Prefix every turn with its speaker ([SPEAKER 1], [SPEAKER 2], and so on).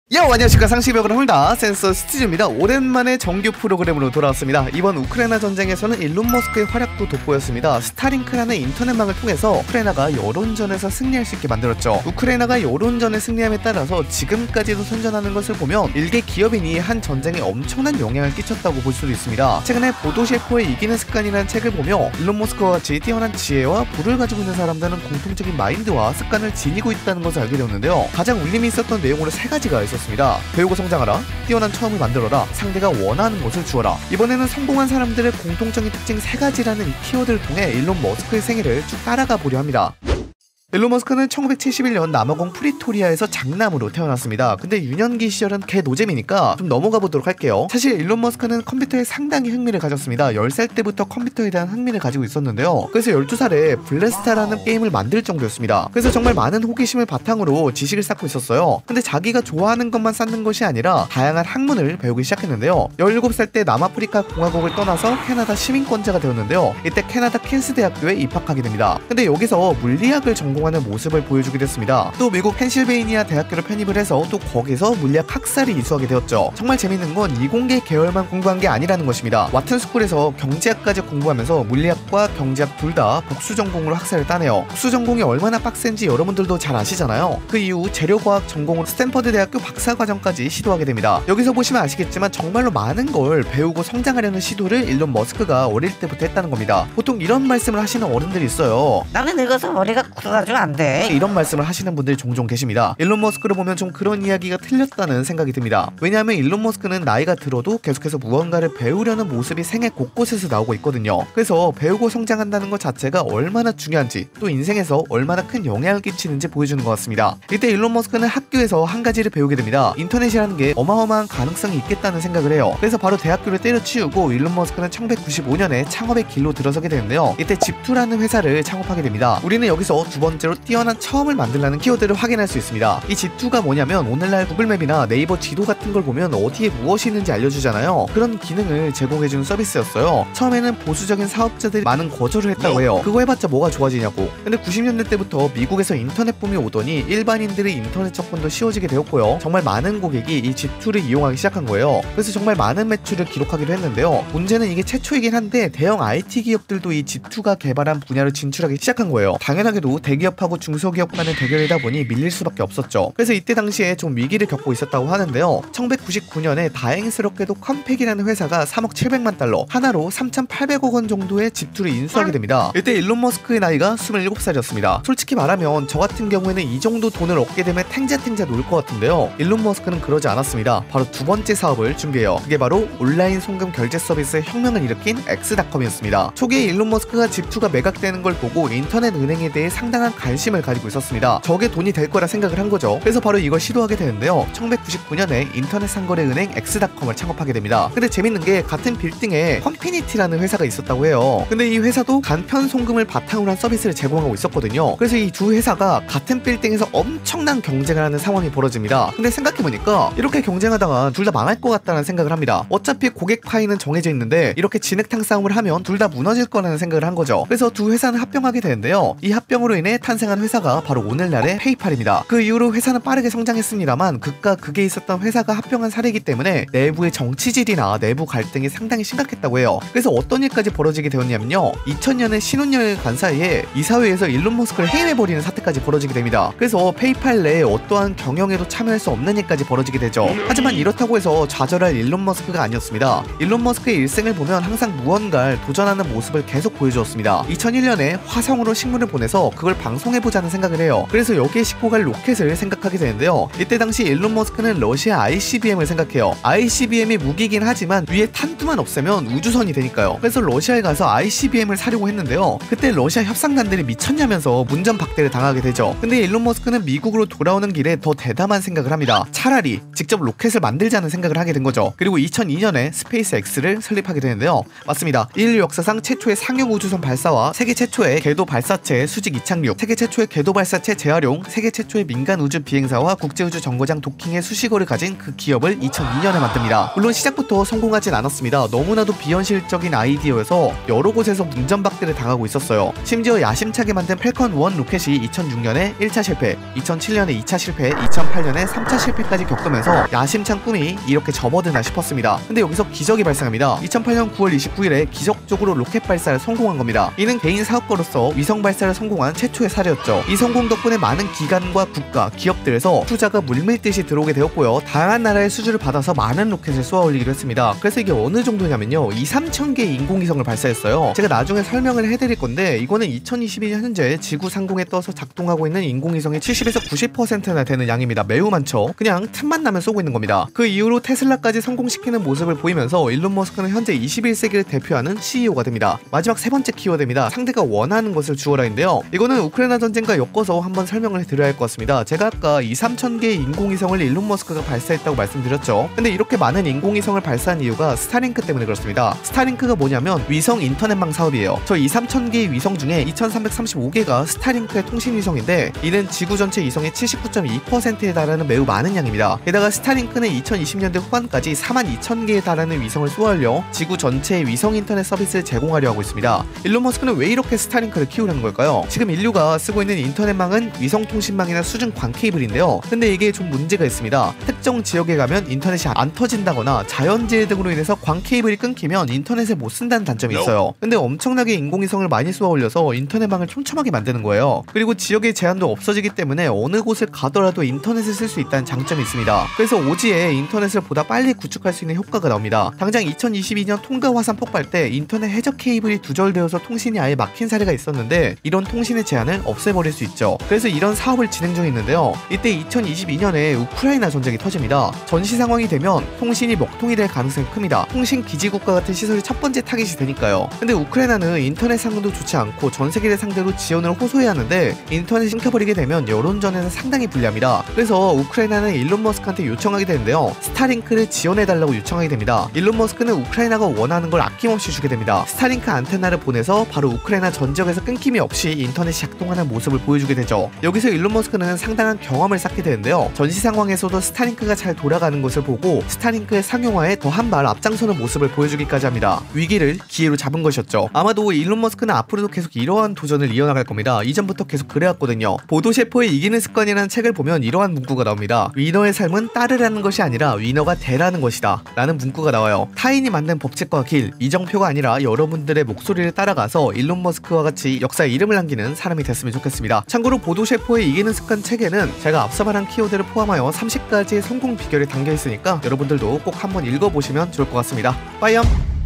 [SPEAKER 1] 안녕하십니까. 상식벽을 홀다 센서 스티즈입니다. 오랜만에 정규 프로그램으로 돌아왔습니다. 이번 우크라이나 전쟁에서는 일론 머스크의 활약도 돋보였습니다. 스타링크라는 인터넷망을 통해서 우크라이나가 여론전에서 승리할 수 있게 만들었죠. 우크라이나가 여론전에 승리함에 따라서 지금까지도 선전하는 것을 보면 일개 기업인이 한 전쟁에 엄청난 영향을 끼쳤다고 볼 수도 있습니다. 최근에 보도 셰퍼의 이기는 습관이라는 책을 보며 일론 머스크와 같이 뛰어난 지혜와 부를 가지고 있는 사람들은 공통적인 마인드와 습관을 지니고 있다는 것을 알게 되었는데요. 가장 울림이 있었던 내용으로 세 가지가 있었습니다. 배우고 성장하라, 뛰어난 처음을 만들어라, 상대가 원하는 것을 주어라. 이번에는 성공한 사람들의 공통적인 특징 세 가지라는 이 키워드를 통해 일론 머스크의 생애를 쭉 따라가 보려 합니다. 일론 머스크는 1971년 남아공 프리토리아에서 장남으로 태어났습니다. 근데 유년기 시절은 개 노잼이니까 좀 넘어가 보도록 할게요. 사실 일론 머스크는 컴퓨터에 상당히 흥미를 가졌습니다. 10살 때부터 컴퓨터에 대한 흥미를 가지고 있었는데요. 그래서 12살에 블래스타라는 게임을 만들 정도였습니다. 그래서 정말 많은 호기심을 바탕으로 지식을 쌓고 있었어요. 근데 자기가 좋아하는 것만 쌓는 것이 아니라 다양한 학문을 배우기 시작했는데요. 17살 때 남아프리카 공화국을 떠나서 캐나다 시민권자가 되었는데요. 이때 캐나다 퀸스 대학교에 입학하게 됩니다. 근데 여기서 물리학을 전공하는 모습을 보여주게 됐습니다. 또 미국 펜실베이니아 대학교로 편입을 해서 또 거기서 물리학 학사를 이수하게 되었죠. 정말 재밌는 건 이공계 계열만 공부한 게 아니라는 것입니다. 와튼스쿨에서 경제학까지 공부하면서 물리학과 경제학 둘 다 복수 전공으로 학사를 따네요. 복수 전공이 얼마나 빡센지 여러분들도 잘 아시잖아요. 그 이후 재료과학 전공으로 스탠퍼드 대학교 박사과정까지 시도하게 됩니다. 여기서 보시면 아시겠지만 정말로 많은 걸 배우고 성장하려는 시도를 일론 머스크가 어릴 때부터 했다는 겁니다. 보통 이런 말씀을 하시는 어른들이 있어요.
[SPEAKER 2] 나는 늙어서 머리가 굳어가지고 안 돼.
[SPEAKER 1] 이런 말씀을 하시는 분들이 종종 계십니다. 일론 머스크를 보면 좀 그런 이야기가 틀렸다는 생각이 듭니다. 왜냐하면 일론 머스크는 나이가 들어도 계속해서 무언가를 배우려는 모습이 생애 곳곳에서 나오고 있거든요. 그래서 배우고 성장한다는 것 자체가 얼마나 중요한지, 또 인생에서 얼마나 큰 영향을 끼치는지 보여주는 것 같습니다. 이때 일론 머스크는 학교에서 한 가지를 배우게 됩니다. 인터넷이라는 게 어마어마한 가능성이 있겠다는 생각을 해요. 그래서 바로 대학교를 때려치우고 일론 머스크는 1995년에 창업의 길로 들어서게 되는데요. 이때 집투라는 회사를 창업하게 됩니다. 우리는 여기서 두 번째로 뛰어난 처음을 만들라는 키워드를 확인할 수 있습니다. 이 집투가 뭐냐면 오늘날 구글맵이나 네이버 지도 같은 걸 보면 어디에 무엇이 있는지 알려주잖아요. 그런 기능을 제공해주는 서비스였어요. 처음에는 보수적인 사업자들이 많은 거절을 했다고 해요. 그거 해봤자 뭐가 좋아지냐고. 근데 90년대 때부터 미국에서 인터넷 붐이 오더니 일반인들의 인터넷 접근도 쉬워지게 되었고요. 정말 많은 고객이 이 집투를 이용하기 시작한 거예요. 그래서 정말 많은 매출을 기록하기도 했는데요. 문제는 이게 최초이긴 한데 대형 IT 기업들도 이 집투가 개발한 분야로 진출하기 시작한 거예요. 당연하게도 대기업하고 중소기업 간의 대결이다 보니 밀릴 수밖에 없었죠. 그래서 이때 당시에 좀 위기를 겪고 있었다고 하는데요. 1999년에 다행스럽게도 컴팩이라는 회사가 3억 700만 달러, 하나로 3,800억 원 정도의 집투를 인수하게 됩니다. 이때 일론 머스크의 나이가 27살이었습니다. 솔직히 말하면 저 같은 경우에는 이 정도 돈을 얻게 되면 탱자탱자 놀 것 같은데요. 일론 머스크는 그러지 않았습니다. 바로 두 번째 사업을 준비해요. 그게 바로 온라인 송금 결제 서비스의 혁명을 일으킨 엑스닷컴이었습니다. 초기에 일론 머스크가 집투가 매각되는 걸 보고 인터넷 은행에 대해 상당한 관심을 가지고 있었습니다. 저게 돈이 될 거라 생각을 한 거죠. 그래서 바로 이걸 시도하게 되는데요. 1999년에 인터넷 상거래 은행 엑스닷컴을 창업하게 됩니다. 근데 재밌는 게 같은 빌딩에 컴피니티라는 회사가 있었다고 해요. 근데 이 회사도 간편 송금을 바탕으로 한 서비스를 제공하고 있었거든요. 그래서 이 두 회사가 같은 빌딩에서 엄청난 경쟁을 하는 상황이 벌어집니다. 근데 생각해보니까 이렇게 경쟁하다가 둘 다 망할 것 같다는 생각을 합니다. 어차피 고객 파이는 정해져 있는데 이렇게 진흙탕 싸움을 하면 둘 다 무너질 거라는 생각을 한 거죠. 그래서 두 회사는 합병하게 되는데요. 이 합병으로 인해 탄생한 회사가 바로 오늘날의 페이팔입니다. 그 이후로 회사는 빠르게 성장했습니다만 극과 극에 있었던 회사가 합병한 사례이기 때문에 내부의 정치질이나 내부 갈등이 상당히 심각했다고 해요. 그래서 어떤 일까지 벌어지게 되었냐면요. 2000년에 신혼여행을 간 사이에 이사회에서 일론 머스크를 해임해버리는 사태까지 벌어지게 됩니다. 그래서 페이팔 내에 어떠한 경영에도 참여할 수 없는 일까지 벌어지게 되죠. 하지만 이렇다고 해서 좌절할 일론 머스크가 아니었습니다. 일론 머스크의 일생을 보면 항상 무언가를 도전하는 모습을 계속 보여주었습니다. 2001년에 화성으로 식물을 보내서 그걸 방송해보자는 생각을 해요. 그래서 여기에 싣고 갈 로켓을 생각하게 되는데요. 이때 당시 일론 머스크는 러시아 ICBM을 생각해요. ICBM이 무기긴 하지만 위에 탄두만 없애면 우주선이 되니까요. 그래서 러시아에 가서 ICBM을 사려고 했는데요. 그때 러시아 협상단들이 미쳤냐면서 문전박대를 당하게 되죠. 근데 일론 머스크는 미국으로 돌아오는 길에 더 대담한 생각을 합니다. 차라리 직접 로켓을 만들자는 생각을 하게 된 거죠. 그리고 2002년에 스페이스 X를 설립하게 되는데요. 맞습니다. 인류 역사상 최초의 상용 우주선 발사와 세계 최초의 궤도 발사체 수직 이착륙, 세계 최초의 궤도 발사체 재활용, 세계 최초의 민간 우주 비행사와 국제우주 정거장 도킹의 수식어를 가진 그 기업을 2002년에 만듭니다. 물론 시작부터 성공하진 않았습니다. 너무나도 비현실적인 아이디어여서 여러 곳에서 문전박대를 당하고 있었어요. 심지어 야심차게 만든 팰컨 1 로켓이 2006년에 1차 실패, 2007년에 2차 실패, 2008년에 3차 실패까지 겪으면서 야심찬 꿈이 이렇게 접어드나 싶었습니다. 근데 여기서 기적이 발생합니다. 2008년 9월 29일에 기적적으로 로켓 발사를 성공한 겁니다. 이는 개인 사업가로서 위성 발사를 성공한 최초의 사례였죠. 이 성공 덕분에 많은 기관과 국가, 기업들에서 투자가 물밀듯이 들어오게 되었고요. 다양한 나라의 수주를 받아서 많은 로켓을 쏘아 올리기로 했습니다. 그래서 이게 어느 정도냐면요, 2,3,000개의 인공위성을 발사했어요. 제가 나중에 설명을 해드릴 건데, 이거는 2022년 현재 지구 상공에 떠서 작동하고 있는 인공위성의 70에서 90%나 되는 양입니다. 매우 많죠. 그냥 틈만 나면 쏘고 있는 겁니다. 그 이후로 테슬라까지 성공시키는 모습을 보이면서 일론 머스크는 현재 21세기를 대표하는 CEO가 됩니다. 마지막 세 번째 키워드입니다. 상대가 원하는 것을 주어라인데요. 이거는 우크라이나 전쟁과 엮어서 한번 설명을 해드려야 할 것 같습니다. 제가 아까 2,3,000개의 인공위성을 일론 머스크가 발사했다고 말씀드렸죠. 근데 이렇게 많은 인공위성을 발사한 이유가 스타링크 때문에 그렇습니다. 스타링크가 뭐냐면 위성 인터넷망 사업이에요. 저 2,3,000개의 위성 중에 2,335개가 스타링크의 통신위성인데, 이는 지구 전체 위성의 79.2%에 달하는 매우 많은 양입니다. 게다가 스타링크는 2020년대 후반까지 42,000개에 달하는 위성을 쏘아올려 지구 전체의 위성 인터넷 서비스를 제공하려 하고 있습니다. 일론 머스크는 왜 이렇게 스타링크를 키우려는 걸까요? 지금 인류가 쓰고 있는 인터넷망은 위성통신망이나 수중 광 케이블인데요. 근데 이게 좀 문제가 있습니다. 특정 지역에 가면 인터넷이 안 터진다거나 자연재해 등으로 인해서 광 케이블이 끊기면 인터넷을 못 쓴다는 단점이 있어요. 근데 엄청나게 인공위성을 많이 쏘아 올려서 인터넷망을 촘촘하게 만드는 거예요. 그리고 지역의 제한도 없어지기 때문에 어느 곳을 가더라도 인터넷을 쓸 수 있다는 장점이 있습니다. 그래서 오지에 인터넷을 보다 빨리 구축할 수 있는 효과가 나옵니다. 당장 2022년 통가 화산 폭발 때 인터넷 해저 케이블이 두절되어서 통신이 아예 막힌 사례가 있었는데, 이런 통신의 제한을 없애버릴 수 있죠. 그래서 이런 사업을 진행 중에 있는데요. 이때 2022년에 우크라이나 전쟁이 터집니다. 전시 상황이 되면 통신이 먹통이 될 가능성이 큽니다. 통신 기지국가 같은 시설이 첫 번째 타깃이 되니까요. 근데 우크라이나는 인터넷 상황도 좋지 않고 전 세계를 상대로 지원을 호소해야 하는데, 인터넷이 끊겨버리게 되면 여론전에는 상당히 불리합니다. 그래서 우크라이나는 일론 머스크한테 요청하게 되는데요. 스타링크를 지원해달라고 요청하게 됩니다. 일론 머스크는 우크라이나가 원하는 걸 아낌없이 주게 됩니다. 스타링크 안테나를 보내서 바로 우크라이나 전 지역에서 끊김이 없이 인터넷이 작동하는 모습을 보여주게 되죠. 여기서 일론 머스크는 상당한 경험을 쌓게 되는데요. 전시 상황에서도 스타링크가 잘 돌아가는 것을 보고 스타링크의 상용화에 더 한 발 앞장서는 모습을 보여주기까지 합니다. 위기를 기회로 잡은 것이었죠. 아마도 일론 머스크는 앞으로도 계속 이러한 도전을 이어나갈 겁니다. 이전부터 계속 그래왔거든요. 보도 셰퍼의 이기는 습관이라는 책을 보면 이러한 문구가 나옵니다. 위너의 삶은 따르라는 것이 아니라 위너가 되라는 것이다 라는 문구가 나와요. 타인이 만든 법칙과 길, 이정표가 아니라 여러분들의 목소리를 따라가서 일론 머스크와 같이 역사에 이름을 남기는 사람이 됐으면 좋겠습니다. 참고로 보도 셰퍼의 이기는 습관 책에는 제가 앞서 말한 키워드를 포함하여 30가지의 성공 비결이 담겨 있으니까 여러분들도 꼭 한번 읽어보시면 좋을 것 같습니다. 빠이염!